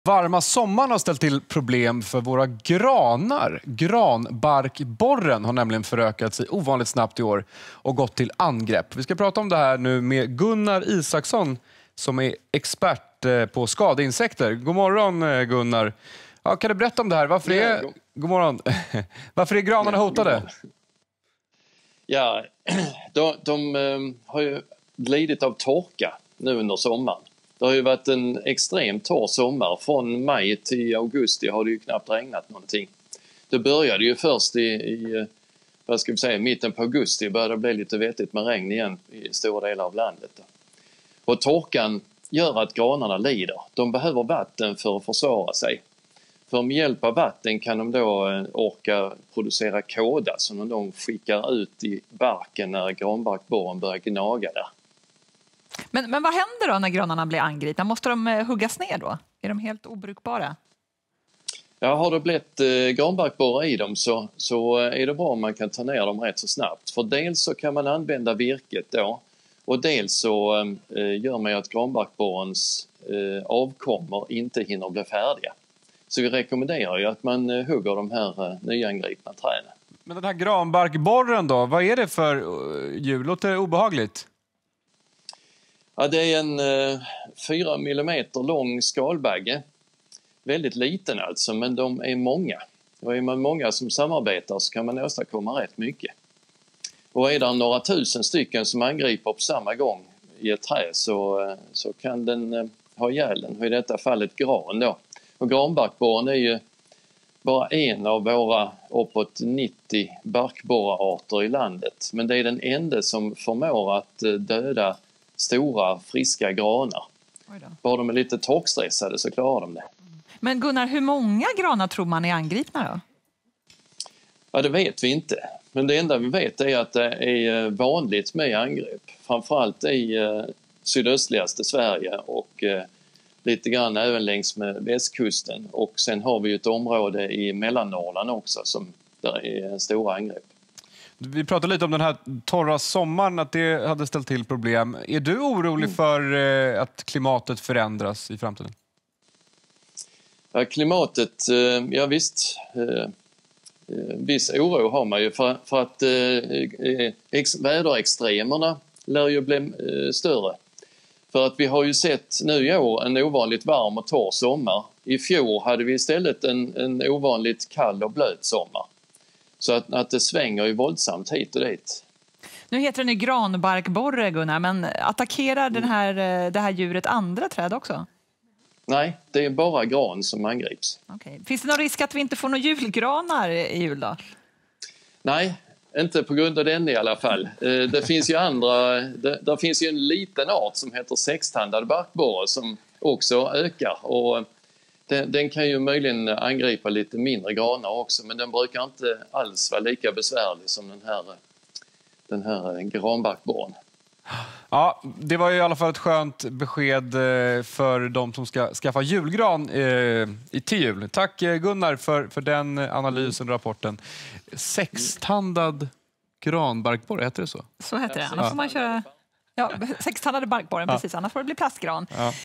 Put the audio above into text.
Varma sommaren har ställt till problem för våra granar. Granbarkborren har nämligen förökat sig ovanligt snabbt i år och gått till angrepp. Vi ska prata om det här nu med Gunnar Isaksson som är expert på skadeinsekter. God morgon Gunnar. Ja, kan du berätta om det här? God morgon. Varför är granarna hotade? Ja, de har ju glidit av torka nu under sommaren. Det har ju varit en extremt torr sommar. Från maj till augusti har det ju knappt regnat någonting. Det började ju först i mitten på augusti. Började det bli lite vettigt med regn igen i stora delar av landet. Och torkan gör att granarna lider. De behöver vatten för att försvara sig. För med hjälp av vatten kan de då orka producera kåda som de skickar ut i barken när granbarkborren börjar gnaga där. Men vad händer då när granarna blir angripna? Måste de huggas ner då? Är de helt obrukbara? Ja, har det blivit granbarkborrar i dem så är det bra om man kan ta ner dem rätt så snabbt. För dels så kan man använda virket då och dels så gör man ju att granbarkborrens avkommor inte hinner bli färdiga. Så vi rekommenderar ju att man hugger de här nyangripna träden. Men den här granbarkborren då, vad är det för djur? Låter obehagligt? Ja, det är en 4 millimeter lång skalbagge. Väldigt liten alltså, men de är många. Och är man många som samarbetar så kan man åstadkomma rätt mycket. Och är det några tusen stycken som angriper på samma gång i ett träd så kan den ha ihjäl den. Och i detta fallet gran då. Och granbarkborren är ju bara en av våra uppåt 90 barkborrarter i landet. Men det är den enda som förmår att döda stora friska granar. Bara de är lite torkstressade så klarar de det. Men Gunnar, hur många granar tror man är angripna då? Ja, det vet vi inte. Men det enda vi vet är att det är vanligt med angrepp. Framförallt i sydöstligaste Sverige och lite grann även längs med västkusten. Och sen har vi ju ett område i Mellannorrland också som där är stora angrepp. Vi pratade lite om den här torra sommaren, att det hade ställt till problem. Är du orolig för att klimatet förändras i framtiden? Ja, klimatet, ja visst. Viss oro har man ju för att väderextremerna lär ju bli större. För att vi har ju sett nu i år en ovanligt varm och torr sommar. I fjol hade vi istället en ovanligt kall och blöt sommar. Så att det svänger ju våldsamt hit och dit. Nu heter den ju granbarkborre, Gunnar, men attackerar det här djuret andra träd också? Nej, det är bara gran som angrips. Okay. Finns det någon risk att vi inte får några julgranar i jul då? Nej, inte på grund av den i alla fall. Det finns ju där finns ju en liten art som heter sextandad barkborre som också ökar. Och den kan ju möjligen angripa lite mindre granar också, men den brukar inte alls vara lika besvärlig som den här granbarkborren. Ja, det var ju i alla fall ett skönt besked för de som ska skaffa julgran till jul. Tack Gunnar för den analysen och rapporten. Sextandad granbarkborre, heter det så? Så heter det. Annars får man köra sextandade barkborren, precis. Annars får det bli plastgran. Ja.